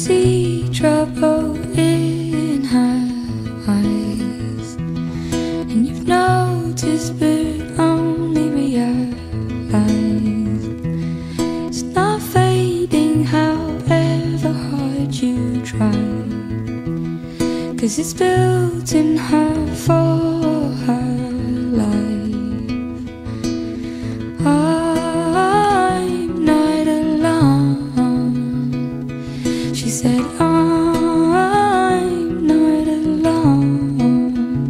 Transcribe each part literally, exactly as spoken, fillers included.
see trouble in her eyes, and you've noticed but only realized it's not fading however hard you try, 'cause it's built in her for her life. I'm not alone, she said, I'm not alone.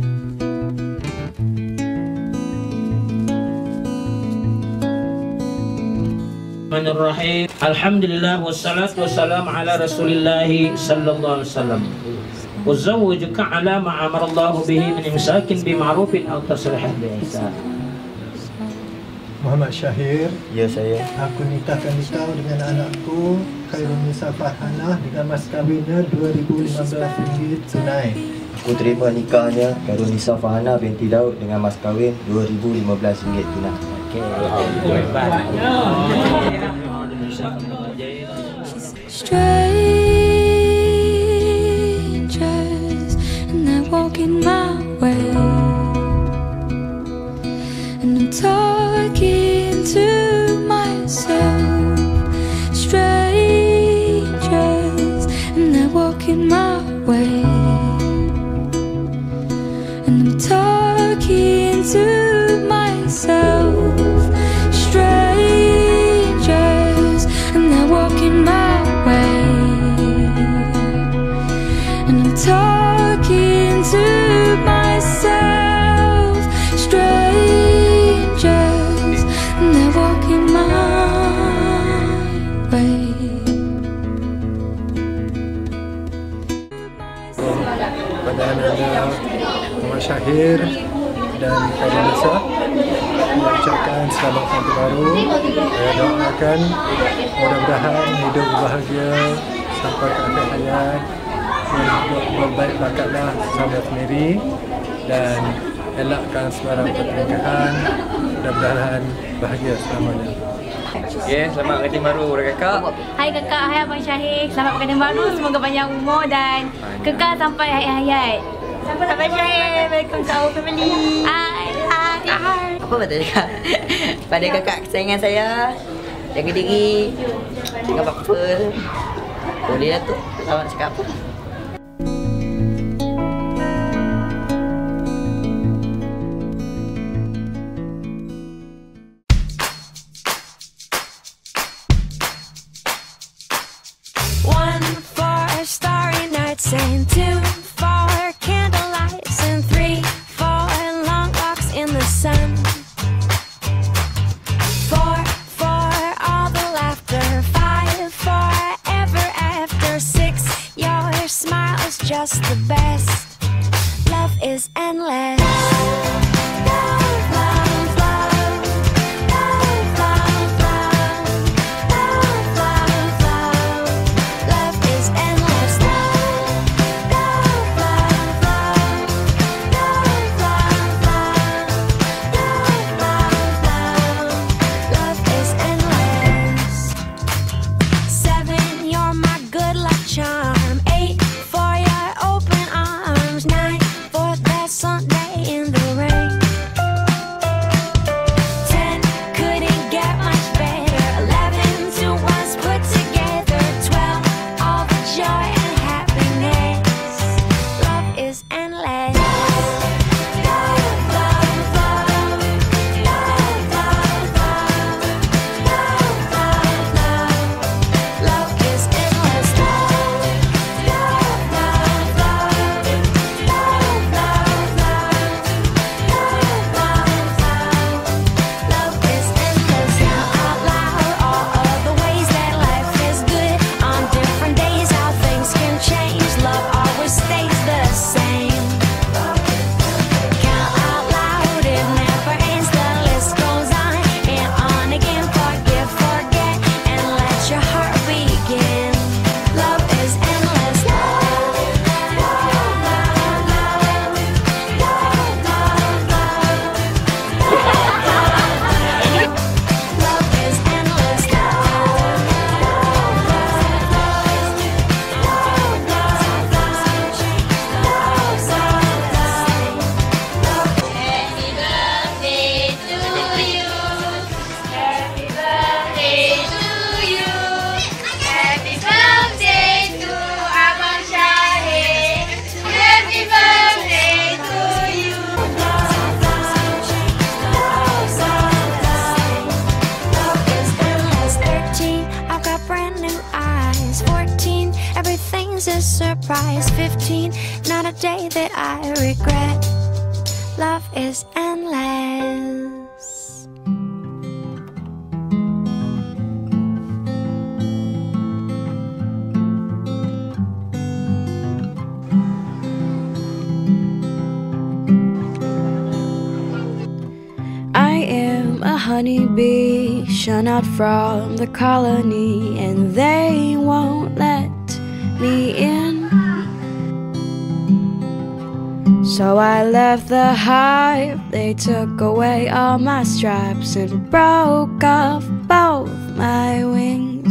Bismillahirrahmanirrahim. Alhamdulillah wassalatu wassalamu ala Rasulillah sallallahu alaihi wasallam. Wazawwajuka ala ma amara Allah bihi min imsakin bi ma'rufin aw tasrihin bi ihsan. Muhammad Syahir. Ya, saya. Aku nikahkan engkau dengan anakku Khairunisa Farhanah dengan mas kahwinnya dua ribu lima belas ringgit tunai. Aku terima nikahnya Khairunisa Farhanah binti Daud dengan mas kahwin dua ribu lima belas ringgit tunai. Okey. Strangers, and they're walking my way, and I'm talking to myself. Strangers, and they're walking my way, and I'm talking to myself. Strangers, and they're walking my way, and I'm talking to myself. Strangers, and they're walking my way. Pada anak-anak Muhammad Syahir dan Khairunisa, saya ucapkan selamat tahun baru. Saya doakan mudah-mudahan hidup bahagia sampai ke akhir hayat, dan berbaik bakatlah sama sendiri dan elakkan sebarang pertelingkahan. Mudah-mudahan bahagia selamanya. Okey, selamat pengantin baru kakak. Hai kakak, hai Abang Syahir. Selamat pengantin baru, semoga panjang umur dan kekal sampai hayat-hayat. Abang Syahir, welcome to our family. Hai, hai, hai. Apa betul cakap? Pada kakak kesayangan saya, jaga diri, jangan apa-apa. Boleh lah tu, awak cakap apa? One for starry nights, and two for candlelights, and three for long walks in the sun. Four for all the laughter, five for ever after, six your smile is just the best. Love is endless. Love, love, love. Love, love, love. Love, love, love. Love is endless. Love, love, love, love. Love, love, love. Love, love, love. Love is endless. Seven, you're my good luck charm. Eight, for your open arms. surprise. Fifteen, not a day that I regret. Love is endless. I am a honeybee, shun out from the colony, and they won't let me in. So I left the hive, they took away all my stripes and broke off both my wings.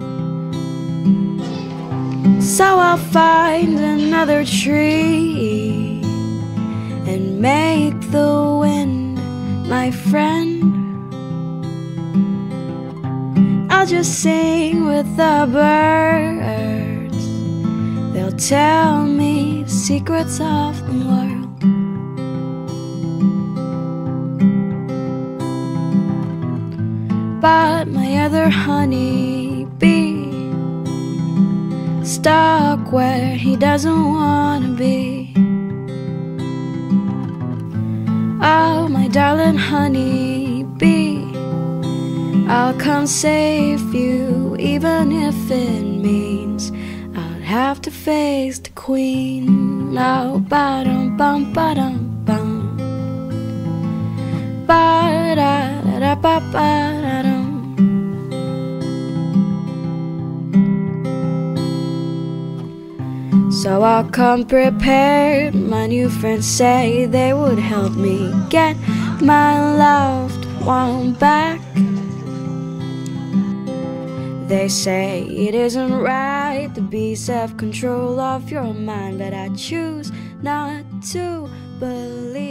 So I'll find another tree and make the wind my friend. I'll just sing with the birds, they'll tell me the secrets of the world. But my other honey bee stuck where he doesn't want to be. Oh, my darling honey bee, I'll come save you, even if it means I'll have to face the queen. Oh, ba-dum bum ba-dum bum, ba-da-da-ba-ba-da-dum. So I'll come prepared. My new friends say they would help me get my loved one back. They say it isn't right to be self-control of your mind, but I choose not to believe